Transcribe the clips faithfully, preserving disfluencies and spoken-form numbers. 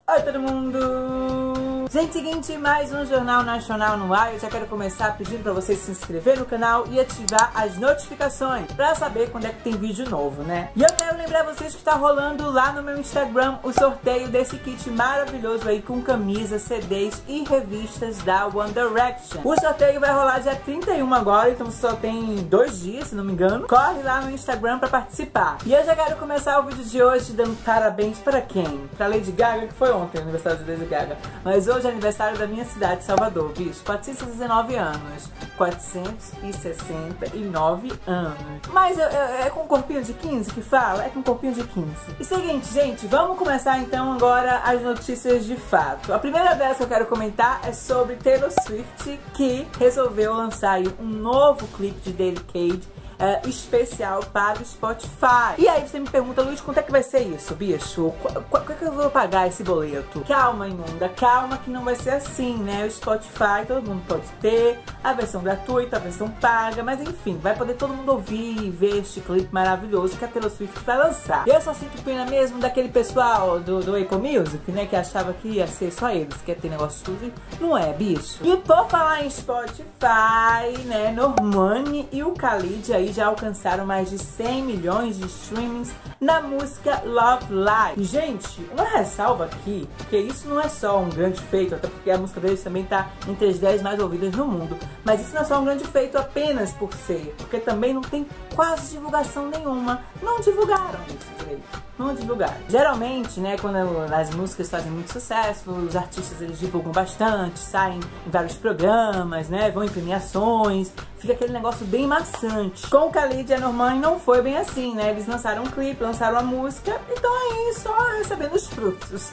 Oi todo mundo! Gente, seguinte, mais um Jornal Nacional no ar. Eu já quero começar pedindo pra vocês se inscrever no canal e ativar as notificações pra saber quando é que tem vídeo novo, né? E eu quero lembrar vocês que tá rolando lá no meu Instagram o sorteio desse kit maravilhoso aí com camisas, C Ds e revistas da One Direction. O sorteio vai rolar dia trinta e um agora, então só tem dois dias, se não me engano. Corre lá no Instagram pra participar. E eu já quero começar o vídeo de hoje dando parabéns pra quem? Pra Lady Gaga, que foi ontem, aniversário de Lady Gaga. Mas hoje é aniversário da minha cidade, Salvador, bicho. quatrocentos e dezenove anos. quatrocentos e sessenta e nove anos. Mas eu, eu, é com um corpinho de quinze que fala? É com um corpinho de quinze. E seguinte, gente, vamos começar então agora as notícias de fato. A primeira delas que eu quero comentar é sobre Taylor Swift, que resolveu lançar aí um novo clipe de Delicate Uh, especial para o Spotify. E aí você me pergunta, Luiz, quanto é que vai ser isso, bicho? Quanto é que eu vou pagar esse boleto? Calma, imunda, calma que não vai ser assim, né? O Spotify todo mundo pode ter, a versão gratuita, a versão paga, mas enfim, vai poder todo mundo ouvir e ver este clipe maravilhoso que a Taylor Swift vai lançar. Eu só sinto pena mesmo daquele pessoal do, do Apple Music, né, que achava que ia ser só eles, que ia ter negócio exclusivo. Não é, bicho? E por falar em Spotify, né, Normani e o Khalid aí já alcançaram mais de cem milhões de streamings na música Love Live. Gente, uma ressalva aqui, que isso não é só um grande feito, até porque a música deles também tá entre as dez mais ouvidas no mundo, mas isso não é só um grande feito apenas por ser, porque também não tem quase divulgação nenhuma. Não divulgaram isso direito. Não divulgaram. Geralmente, né, quando as músicas fazem muito sucesso, os artistas eles divulgam bastante, saem em vários programas, né, vão em premiações, fica aquele negócio bem maçante. Com o Khalid e a Normani não foi bem assim, né, eles lançaram um clipe, lançaram a música, então aí só recebendo os frutos.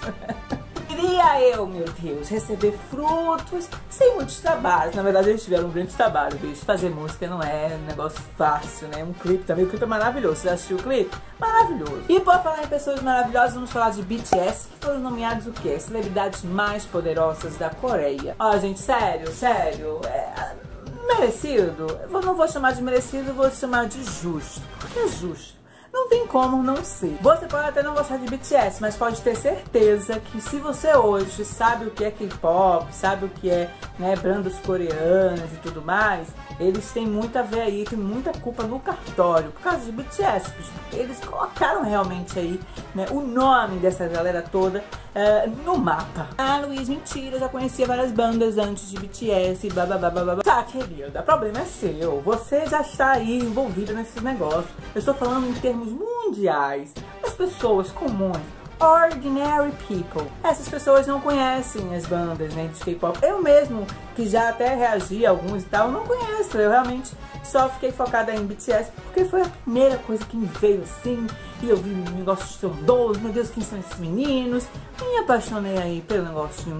Queria eu, meu Deus, receber frutos sem muitos trabalhos. Na verdade, eles tiveram um grande trabalho, bicho. Fazer música não é um negócio fácil, né? Um clipe também, o clipe é maravilhoso. Você já assistiu o clipe? Maravilhoso. E por falar em pessoas maravilhosas, vamos falar de B T S, que foram nomeados o quê? Celebridades mais poderosas da Coreia. Ó, gente, sério, sério, é... merecido? Eu não vou chamar de merecido, eu vou chamar de justo. Porque é justo. Não tem como não ser. Você pode até não gostar de B T S, mas pode ter certeza que se você hoje sabe o que é K-pop, sabe o que é, né, bandas coreanas e tudo mais, eles têm muito a ver aí, tem muita culpa no cartório, por causa de B T S, porque eles colocaram realmente aí, né, o nome dessa galera toda uh, no mapa. Ah, Luiz, mentira, eu já conhecia várias bandas antes de B T S, blá blá blá blá blá. Tá, querida, o problema é seu, você já está aí envolvida nesses negócios. Eu estou falando em termos mundiais, as pessoas comuns, ordinary people. Essas pessoas não conhecem as bandas, né, de K-pop. Eu mesmo, que já até reagi a alguns e tal, não conheço. Eu realmente só fiquei focada em B T S porque foi a primeira coisa que me veio assim. E eu vi um negócio estrondoso, meu Deus, quem são esses meninos? Me apaixonei aí pelo negocinho.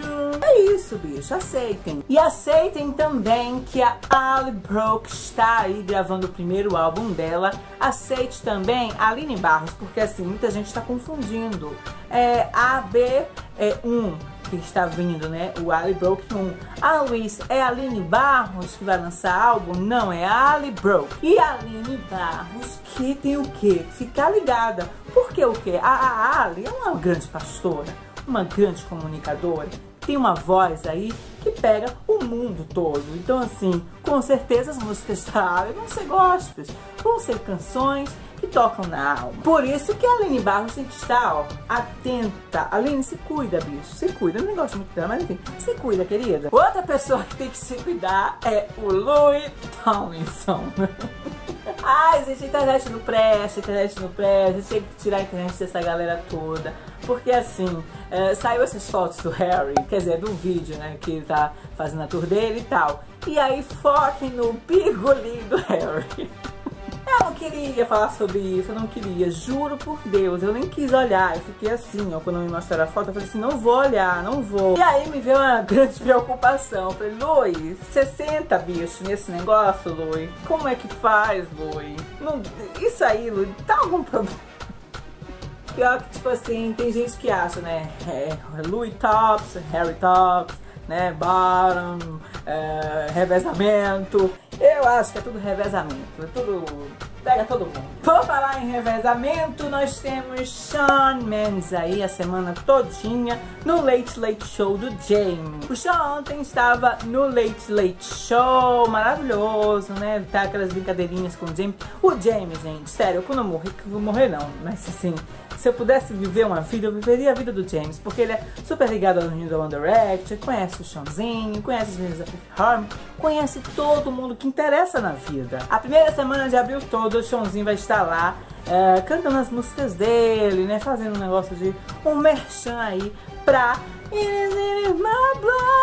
É isso, bicho, aceitem. E aceitem também que a Ali Brooke está aí gravando o primeiro álbum dela. Aceite também a Aline Barros, porque assim, muita gente está confundindo. É A B um que está vindo, né? O Ali Brooke um. Ah, Luiz, é a Aline Barros que vai lançar álbum? Não, é a Ali Brooke. E a Aline Barros que tem o quê? Ficar ligada. Porque o quê? A, a Ali é uma grande pastora, uma grande comunicadora, tem uma voz aí que pega o mundo todo. Então, assim, com certeza as músicas da Ali vão ser gospels, vão ser canções que tocam na alma. Por isso que a Aline Barros tem que estar, ó, atenta. Aline, se cuida, bicho, se cuida. Eu não gosto muito dela, mas enfim, se cuida, querida. Outra pessoa que tem que se cuidar é o Louis Tomlinson. Ai, gente, a internet não presta, a internet não presta, a gente tem que tirar a internet dessa galera toda. Porque assim, é, saiu essas fotos do Harry, quer dizer, do vídeo, né, que ele tá fazendo a tour dele e tal. E aí foquem no pigolinho do Harry. Eu não queria falar sobre isso, eu não queria, juro por Deus, eu nem quis olhar, eu fiquei assim, ó, quando me mostraram a foto, eu falei assim, não vou olhar, não vou. E aí me veio uma grande preocupação, eu falei, Lui, você senta, bicho, nesse negócio, Lui? Como é que faz, Lui? Não, isso aí, Lui, tá algum problema? Pior que, tipo assim, tem gente que acha, né, é, Louis Tops, Harry Tops, né? Bottom, é, revezamento. Eu acho que é tudo revezamento, é tudo... pega todo mundo. Por falar em revezamento, nós temos Shawn Mendes aí a semana todinha no Late Late Show do Jamie. O Shawn ontem estava no Late Late Show, maravilhoso, né? Tá aquelas brincadeirinhas com o Jamie. O Jamie, gente, sério, quando eu morrer, que eu vou morrer não, mas assim... se eu pudesse viver uma vida, eu viveria a vida do James, porque ele é super ligado aos meninos da One Direction, conhece o Shawnzinho, conhece os meninos da Fifth Harmony, conhece todo mundo que interessa na vida. A primeira semana de abril todo, o Shawnzinho vai estar lá, é, cantando as músicas dele, né, fazendo um negócio de um merchan aí pra Is It In My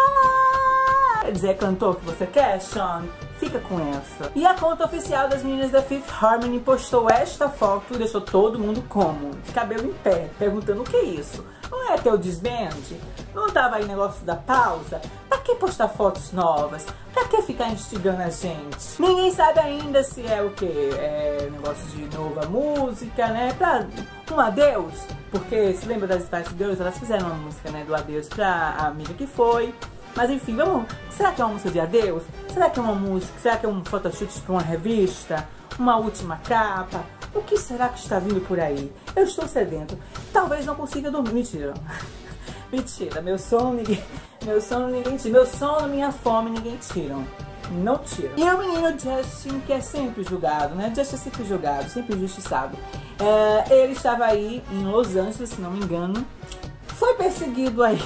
Blood? Quer dizer, cantor que você quer, Shawn? Fica com essa. E a conta oficial das meninas da Fifth Harmony postou esta foto e deixou todo mundo como? De cabelo em pé, perguntando o que é isso? Não é teu desbande? Não tava aí negócio da pausa? Pra que postar fotos novas? Pra que ficar instigando a gente? Ninguém sabe ainda se é o que? É negócio de nova música, né? Pra um adeus? Porque se lembra das Spice Girls? Elas fizeram uma música, né, do adeus pra amiga que foi. Mas enfim, vamos... será que é uma música de adeus? Será que é uma música? Será que é um photoshoot para uma revista? Uma última capa? O que será que está vindo por aí? Eu estou sedento. Talvez não consiga dormir. Mentira. Mentira. Meu sono ninguém... Meu sono ninguém tira. Meu sono, minha fome ninguém tiram. Não tiram. E o menino Justin, que é sempre julgado, né? Justin é sempre julgado, sempre injustiçado. É, ele estava aí em Los Angeles, se não me engano. Foi perseguido aí...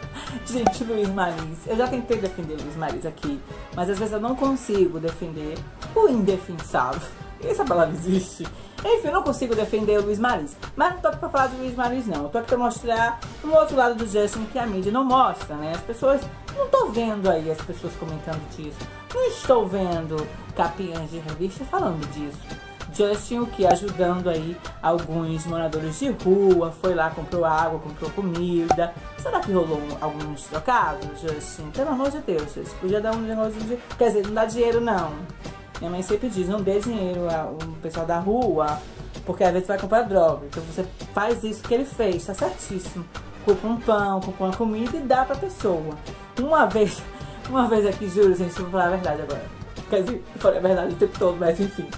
Gente, Luiz Mariz, eu já tentei defender Luiz Mariz aqui, mas às vezes eu não consigo defender o indefensável. Essa palavra existe. Enfim, eu não consigo defender o Luiz Mariz. Mas não tô aqui pra falar de Luiz Mariz, não. Eu tô aqui pra mostrar um outro lado do Justin que a mídia não mostra, né? As pessoas... não tô vendo aí as pessoas comentando disso. Não estou vendo capinhas de revista falando disso. Justin, o que? Ajudando aí alguns moradores de rua, foi lá, comprou água, comprou comida. Será que rolou alguns trocados, Justin? Pelo amor de Deus, Justin, podia dar um negócio de... quer dizer, não dá dinheiro não. Minha mãe sempre diz, não dê dinheiro ao pessoal da rua, porque às vezes vai comprar droga. Então você faz isso que ele fez, tá certíssimo. Compra um pão, compra uma comida e dá pra pessoa. Uma vez, uma vez aqui, juro, gente, eu vou falar a verdade agora. Quer dizer, eu falei a verdade o tempo todo, mas enfim.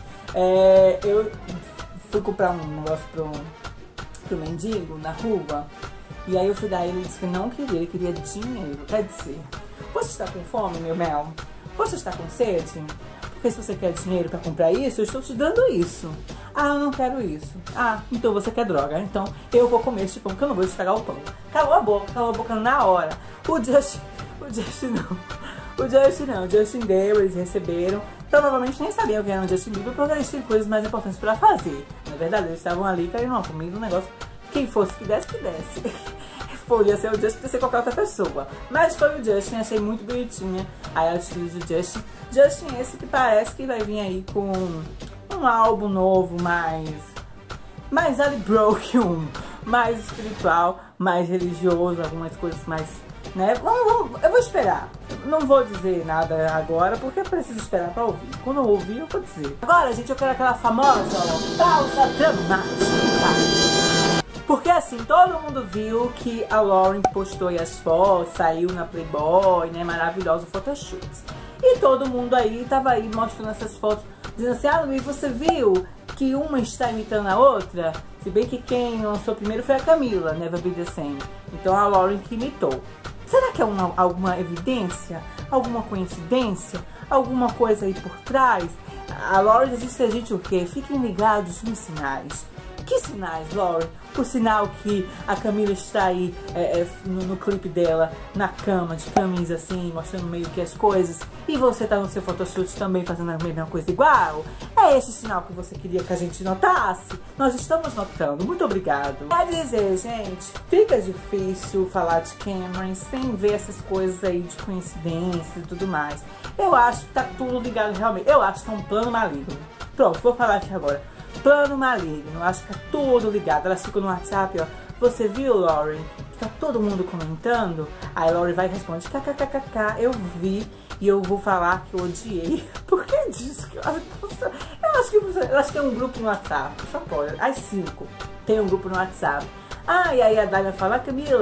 É, eu fui comprar um negócio pro, pro mendigo na rua. E aí eu fui dar ele, ele disse que não queria, ele queria dinheiro. Quer dizer, você está com fome, meu mel? Você está com sede? Porque se você quer dinheiro pra comprar isso, eu estou te dando isso. Ah, eu não quero isso. Ah, então você quer droga. Então eu vou comer este pão, que eu não vou estragar o pão. Calou a boca, calou a boca na hora. O Justin, o Justin não. O Justin não, o Justin deu, eles receberam. Provavelmente nem sabiam que era um Justin Bieber, porque eles tinham coisas mais importantes pra fazer. Na verdade, eles estavam ali querendo uma comida, um negócio. Quem fosse que desse, que desse. Podia ser o Justin, podia ser qualquer outra pessoa. Mas foi o Justin, achei muito bonitinha a atitude do Justin. Justin esse que parece que vai vir aí com um álbum novo, mais... mais Ali Broken, mais espiritual, mais religioso, algumas coisas mais... né? Vamos, vamos, eu vou esperar. Não vou dizer nada agora, porque eu preciso esperar pra ouvir. Quando eu ouvir, eu vou dizer. Agora, gente, eu quero aquela famosa ó, pausa dramática. Porque assim, todo mundo viu que a Lauren postou aí as fotos, saiu na Playboy, né? Maravilhoso photoshoot. E todo mundo aí tava aí mostrando essas fotos, dizendo assim, ah, Luiz, você viu que uma está imitando a outra? Se bem que quem lançou primeiro foi a Camila, Never Be The Same. Então a Lauren que imitou. Será que é uma, alguma evidência? Alguma coincidência? Alguma coisa aí por trás? A Lauren disse a gente o quê? Fiquem ligados nos sinais. Que sinais, Lauren? O sinal que a Camila está aí é, é, no, no clipe dela, na cama, de camisa assim, mostrando meio que as coisas. E você tá no seu photoshoot também fazendo a mesma coisa igual? É esse sinal que você queria que a gente notasse? Nós estamos notando. Muito obrigado. Quer dizer, gente, fica difícil falar de Cameron sem ver essas coisas aí de coincidência e tudo mais. Eu acho que tá tudo ligado realmente. Eu acho que é um plano maligno. Pronto, vou falar aqui agora. Plano maligno, acho que tá tudo ligado. Elas ficam no WhatsApp, ó. Você viu, Lauren? Tá todo mundo comentando. Aí Lauren vai e responde: kkkk, eu vi e eu vou falar que eu odiei. Por que disso? Eu acho que, eu acho que é um grupo no WhatsApp. Só pode. Às cinco tem um grupo no WhatsApp. Ah, e aí a Dayna fala: Camila,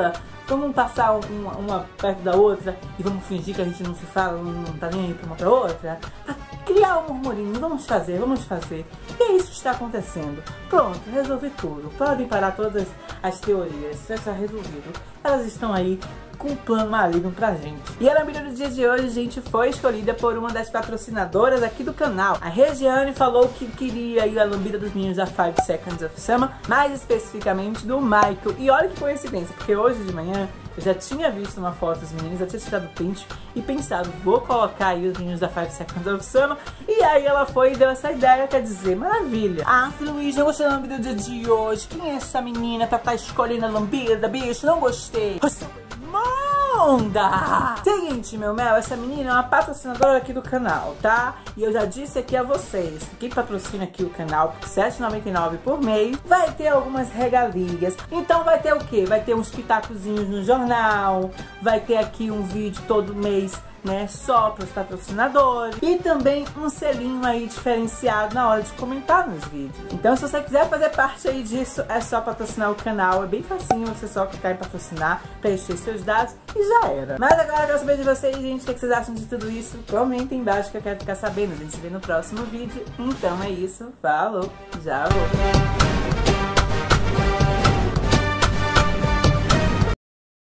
Vamos passar uma, uma perto da outra e vamos fingir que a gente não se fala, não, não tá nem aí pra uma pra outra? Pra criar um murmurinho, vamos fazer, vamos fazer. E é isso que está acontecendo. Pronto, resolvi tudo. Podem parar todas as teorias, já está resolvido. Elas estão aí com um plano maligno pra gente. E a lambida do dia de hoje, gente, foi escolhida por uma das patrocinadoras aqui do canal. A Regiane falou que queria aí a lambida dos meninos da five seconds of Summer, mais especificamente do Michael. E olha que coincidência, porque hoje de manhã eu já tinha visto uma foto dos meninos, já tinha tirado o print e pensado, vou colocar aí os meninos da five seconds of Summer. E aí ela foi e deu essa ideia, quer dizer, maravilha. Ah, Luiz, não gostei da lambida do dia de hoje. Quem é essa menina pra estar escolhendo a lambida, bicho? Não gostei. Onda! Seguinte, meu mel, essa menina é uma patrocinadora aqui do canal, tá? E eu já disse aqui a vocês, quem patrocina aqui o canal por sete reais e noventa e nove centavos por mês, vai ter algumas regalias. Então vai ter o quê? Vai ter uns pitacozinhos no jornal, vai ter aqui um vídeo todo mês, né, só para os patrocinadores, e também um selinho aí diferenciado na hora de comentar nos vídeos. Então se você quiser fazer parte aí disso, é só patrocinar o canal, é bem facinho, você só clicar em patrocinar, preencher seus dados e já era. Mas agora eu quero saber de vocês, gente, o que vocês acham de tudo isso? Comentem embaixo que eu quero ficar sabendo. A gente se vê no próximo vídeo. Então é isso, falou, já vou.